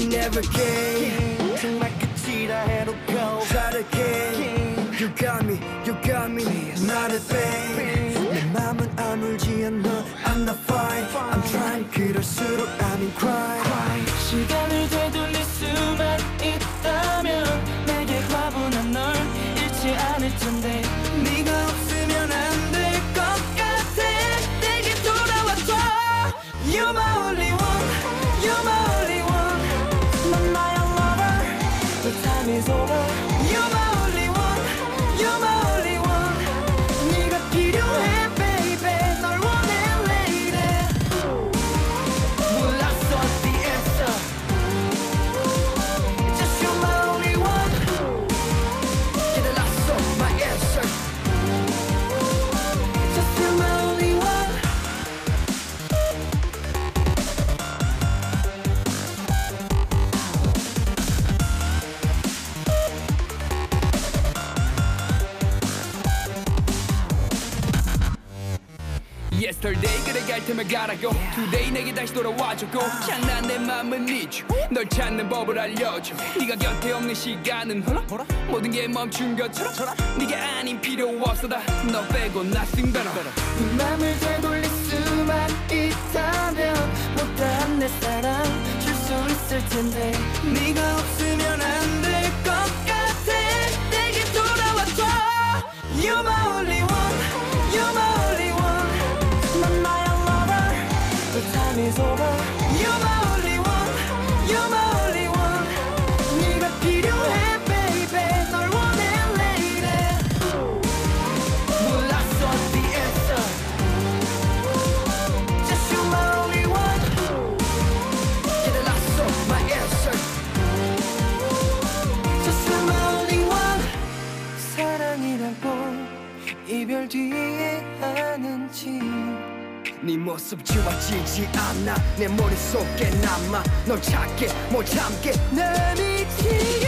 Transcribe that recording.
never gave. 정말 끝이라 해놓고 다르게. You got me, you got me, 나를 babe. 내 맘은 안 울지 않아, I'm not fine. I'm trying, 그럴수록 I'm in crime. 시간을 되돌릴 수만 있다면 내게 과분한 널 잃지 않을 텐데 네가 없으면 안 될 것 같아. 내게 돌아와줘. You're my only one, you're my only one. 넌 나의 lover, the time is over. You're my only one, you're my only one. 네가 필요해 baby, 널 원해 lady. 몰랐어 the answer, just you're my only one. 깨달았어 my answer, just you're my only one. Yesterday 그래 갈 테면 가라고 Today 내게 다시 돌아와주고 찬란 내 맘은 need you 널 찾는 법을 알려줘 네가 곁에 없는 시간은 흘러 모든 게 멈춘 것처럼 네가 아닌 필요 없어 다 너 빼고 nothing better 네 맘을 되돌릴 수만 있다면 못다한 내 사랑 줄 수 있을 텐데 네가 없으면 안 될 것 같아. 내게 돌아와줘. You're my only one, you're my only one. 넌 나의 lover, The time is over you're my only one, you're my only one. 네가 필요해 baby, 널 원해 lady. 몰랐어 the answer, just you're my only one. 깨달았어 my answer, just you're my only one. 사랑이라고 이별 뒤에 하는지 네 모습 지워지지 않아 내 머릿속에 남아 널 찾게 못 참게 날 미치게